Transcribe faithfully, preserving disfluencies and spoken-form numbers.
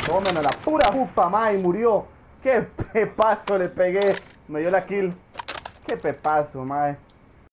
Tómame la pura jupa, mae, murió. Qué pepazo le pegué. Me dio la kill. Qué pepazo, mae.